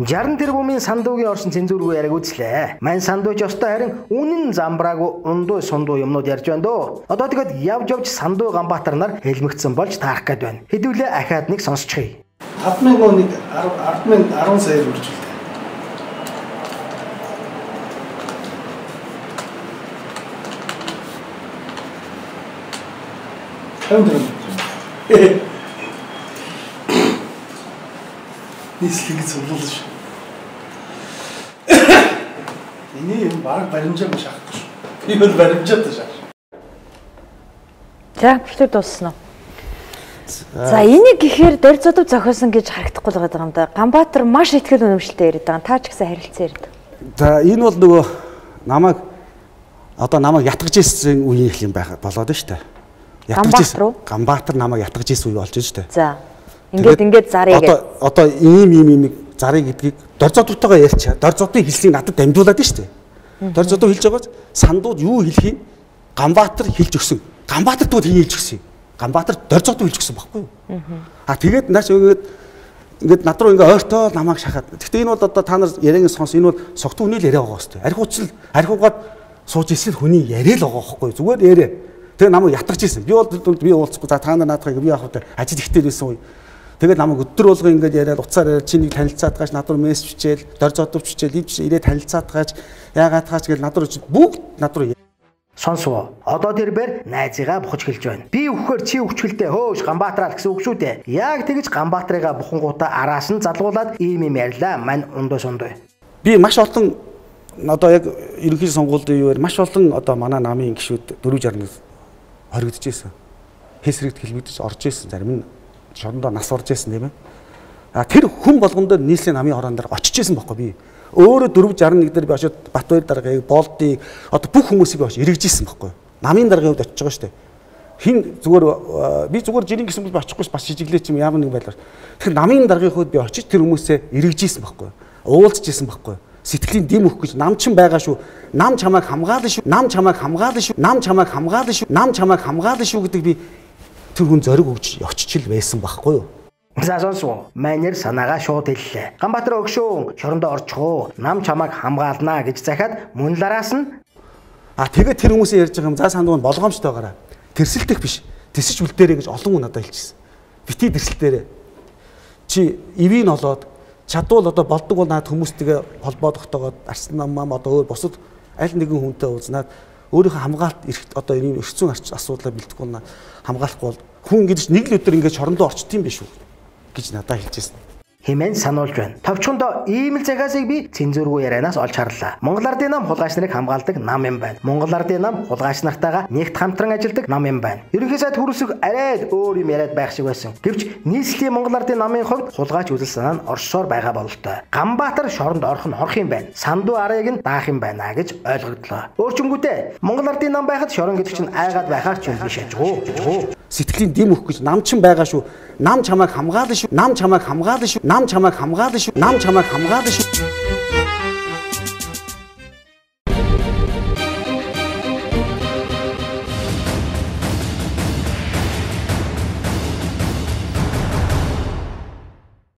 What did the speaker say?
60 тэрбумын сандуугийн оршин цензургүй яриаг үзлээ. Мань сандууч ёстой харин үнэн замбраагүй ундуу сундуу юмнууд ярьж байна дөө. Одоо тэгэд явж сандуу Ганбаатар нар хэлмэгдсэн болж таарах гээд байна. Хэдүүлээ ахаад нэг сонсчихъя. 10,000 оны 10 сая үржүүлдэг. нийслэгийг цуглуулж шүү. Эний юм баг баримжаа шахах шүү. Би бол баримжаатай шах. За, бүхэл дуусна. За, энийг гэхээр дор зодов зохиосон гэж харагдахгүй байгаа юм да. Ганбаатар маш ихтгэл үнэмшилтэй яриад байгаа. Та ч гэсэн харилцаа яриад. За, энэ бол нөгөө намайг ятгаж ирсэн үеийн их юм болоод нь шүү дээ. Ганбаатар намайг ятгаж ирсэн үе болж байна шүү дээ. За. Ингээд зарыг одоо ийм нэг зарыг гэдгийг дор зодвтойгоо ярьчаа. Дор зодвын хэлсийг надад дамжуулаад нь шүү дээ. Дор зодв хэлж байгааз сандууд юу хэлхийг Ганбаатар хэлж өгсөн. Ганбаатар дууд хэлж өгсөн. Ганбаатар дор зодв хэлж өгсөн баггүй юу? Тэгээд нааш ингээд над руу ингээ ойртоо намайг шахаад. Гэхдээ энэ бол одоо та нар яриаг сонс энэ бол согтуу хүний л яриа байгаа хэвээр. Архиугаад сууж ирсэн хүний яриа л байгаа байхгүй юу? Зүгээр яриа. Тэгээ намайг ятгаж ирсэн. Би уулзахгүй за та нар наадах би яах вэ? Ажил ихтэй байсан үе. Тэгээд намайг өдөр болгоо ингээд яриад уцаар яриад чинийг танилцаад гаш над руу мессеж бичээл, дор зодов бичээл, ирээ танилцаад гаш, яагаад гаш гэж над руу бүгд над руу сонсоо. Одоо тэр бэр найзыгаа бухаж хэлж байна. Би өгөхөр чи өвчгөлтэй хөөш Ганбаатараа гэсэн үг шүү дээ. Яг тэгж Ганбаатарыгаа бухангуудаа араас нь залгуулад ийм ярьлаа. Мань ундуу сундуу. Би маш олон одоо яг ерөнхий сонгуулийн үеэр маш олон одоо манай намын гишүүд 460 хоригдож ирсэн. Хэсрэгт хэлмэгдэж орж ирсэн. Зарим нь шорондоо нас орж ирсэн тийм ээ. Тэр хүн болгон дээр нийслэлийн намын хороон дээр очиж ирсэн байхгүй би. Өөрөө 461 дээр би очиод Батбаяр даргаыг, Болдыг одоо бүх хүмүүсийг очиж эргэж ирсэн байхгүй. Намын даргын хувьд очиж байгаа шүү дээ. Хин зүгээр би зүгээр жирийн гэсэн бол очихгүй бас шижиглээч юм ямар нэг байлаар. Тэгэхээр намын даргын хувьд би очиж тэр хүмүүсээ эргэж ирсэн байхгүй. Уулзж ирсэн байхгүй. Сэтгэлийн дэм өгөх гэж нам чин байгаа шүү. Нам чамайг хамгаална шүү. Нам чамайг хамгаална шүү. Нам чамайг хамгаална шүү. Нам чамайг хамгаална шүү гэдэг би тэр хүн зориг өгч очиж л байсан байхгүй юу? За сонсоо. Манер санаагаа шууд хэллээ. Ганбаатар өгшөө шорондоо орчихоо. Нам чамайг хамгаалнаа гэж захиад мөн лараас нь тэгээд тэр хүмүүсийн ярьж байгаа юм. За сандуу нь болгоомжтойгоорой. Тэрсэлтэх биш. Тэрсэж үлдээрэй гэж олон хүн надад хэлчихсэн. Бити тэрсэлтээрээ. Чи ивийн олоод чадвал одоо болдог бол наад хүмүүстэйгээ холбоо тогтоогоод арсан нам одоо өөр бусад аль нэгэн хүнтэй уулзнаад өөрийнхөө хамгаалт одоо энэ өрцөн асуудлаа бэлтгэхгүй бол хамгаалахгүй бол хүн гэж нэг л өдөр ингэж шорондоо орчт юм биш үү гэж надад хэлжсэн. Хэмээн сануулж байна. Товчхондоо ийм л загасыг би цензургүй ярианаас олж харлаа. Монгол Ардын нам хулгайч нарыг хамгаалдаг нам юм байна. Монгол Ардын нам хулгайч нартайгаа нэгт хамтран ажилладаг нам юм байна. Ерөнхий сайд хүрээсэг арай өөр юм яриад байх шиг байсан. Гэвч нийслэлийн Монгол Ардын намын хувьд хулгайч үзэл санаа нь оршсоор байгаа бололтой. Ганбаатар шоронд орох нь орох юм байна. Сандуу арыг нь даах юм байна гэж ойлгогдлоо. Өөрчмгүүтэй Монгол Ардын нам байхад шорон гэдэг чинь айгаад байхаар ч юм биш ажгүй. Сэтгэлийн дэм өгөх гэж нам чин байгаа шүү. Нам чамайг хамгаална шүү. Нам чамайг хамгаална шүү. Нам чамайг хамгаална шүү. Нам чамайг хамгаална шүү.